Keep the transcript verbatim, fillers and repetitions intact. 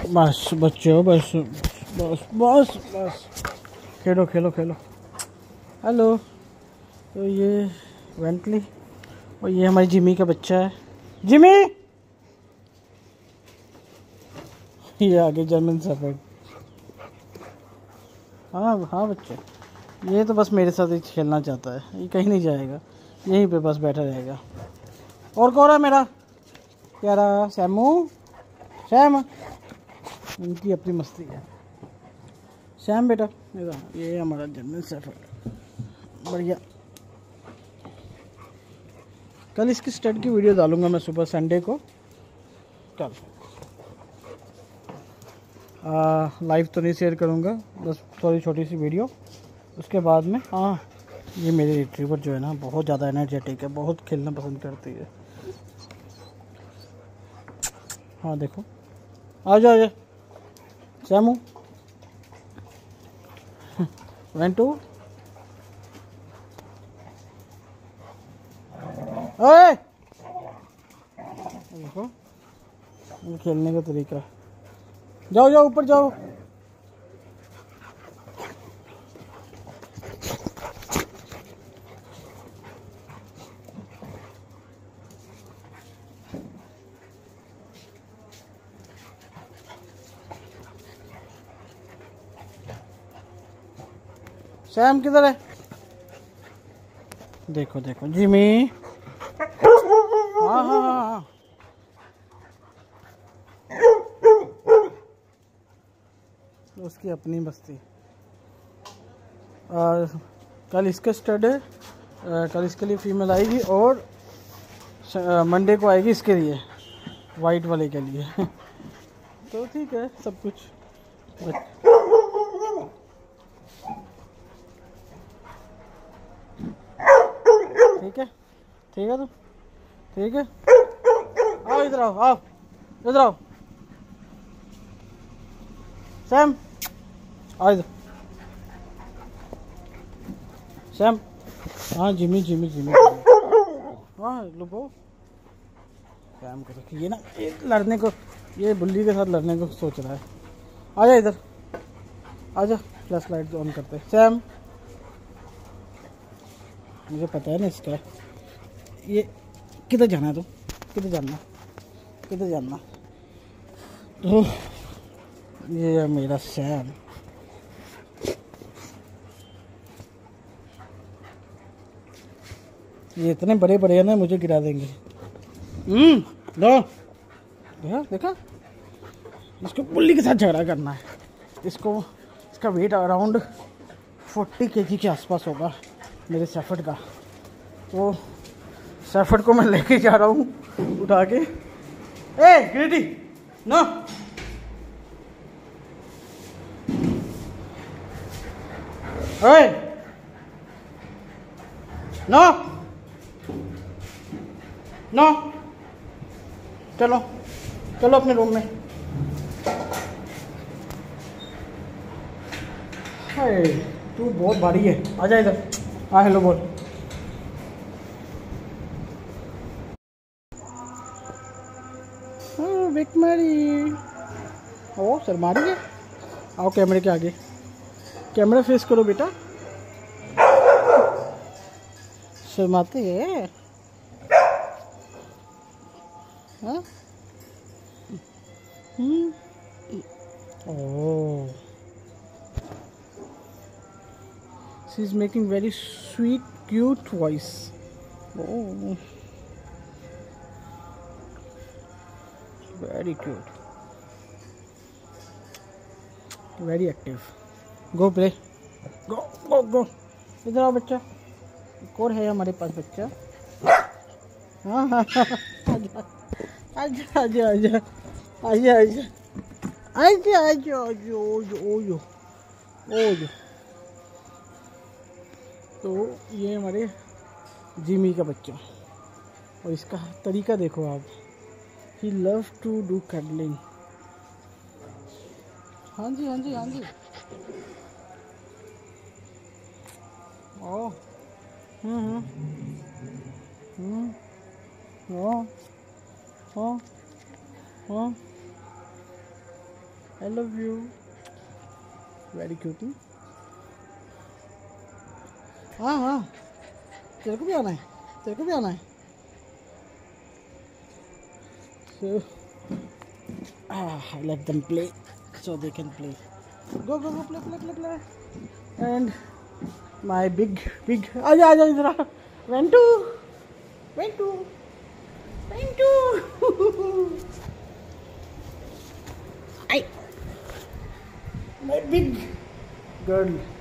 बस बच्चों, बस बस बस बस खेलो खेलो खेलो। हेलो। तो ये वेंटली और ये हमारी जिमी का बच्चा है। जिमी, ये आगे जर्मन शेफर्ड। हाँ हाँ बच्चे, ये तो बस मेरे साथ ही खेलना चाहता है, ये कहीं नहीं जाएगा, यहीं पे बस बैठा रहेगा। और कौन है मेरा प्यारा सैमू? सैम, इनकी अपनी मस्ती है। सैम बेटा मेरा, ये हमारा जर्मन शेफर्ड, बढ़िया। कल इसकी स्टड की वीडियो डालूंगा मैं सुबह संडे को। कल लाइव तो नहीं शेयर करूंगा, बस थोड़ी छोटी सी वीडियो। उसके बाद में हाँ, ये मेरी रिट्रीवर जो है ना बहुत ज़्यादा एनर्जेटिक है, बहुत खेलना पसंद करती है। हाँ देखो, आ जाओ, आ जाओ सैमू। वन टू, ओए देखो खेलने का तरीका। जाओ जाओ ऊपर जाओ। सैम किधर है? देखो देखो जिमी। हाँ हाँ हाँ, उसकी अपनी मस्ती। और कल इसका स्टड है, कल इसके लिए फीमेल आएगी और मंडे को आएगी इसके लिए, वाइट वाले के लिए। तो ठीक है सब कुछ। ठीक है ठीक है, तो ठीक है, आओ इधर आओ, आओ इधर आओ सैम, आओ इधर सैम। हाँ जिमी जिमी जिमी, हाँ लो सैम को देखिए, ये ना ये लड़ने को, ये बुल्ली के साथ लड़ने को सोच रहा है। आजा इधर, आजा, फ्लैश लाइट ऑन करते हैं। सैम, मुझे पता है ना इसका, ये किधर जाना है? तो किधर जाना, किधर जाना? तो ये है मेरा सैम। ये इतने बड़े बड़े हैं ना, मुझे गिरा देंगे। हम्म दो देखा देखा, इसको बुल्ली के साथ झगड़ा करना है। इसको, इसका वेट अराउंड फोर्टी केजी के आसपास होगा मेरे शेफर्ड का। तो शेफर्ड को मैं लेके जा रहा हूँ उठा के। ए ग्रेडी नो, ओए नो नो, चलो चलो अपने रूम में। हाय तू बहुत भारी है, आजा इधर। हाँ हेलो बोल। बिग मैरी, ओ शर्मा रही है। आओ कैमरे के आगे, कैमरा फेस करो बेटा। शर्माती है हाँ? हम्म, ओह, she is making very sweet cute voice. Oh, very cute, very active. Go play, go go go। इधर आओ बच्चा, एक और है हमारे पास बच्चा। हाँ हाँ आजा आजा आजा आजा आजा आजा आजा आजा आजा ओयो ओयो। तो ये हमारे जिमी का बच्चा, और इसका तरीका देखो आप, he love to do cuddling. हाँ जी हाँ जी हाँ जी। ओ हम्म हम्म ओ ओ ओ I love you. Very cute. हाँ हाँ, तेरे को भी आना है, तेरे को भी आना है. So, ah, I let them play, so they can play. Go go go, play play play play. And my big big, आजा आजा इधर आ. Ventu, Ventu, Ventu. I, my big girl.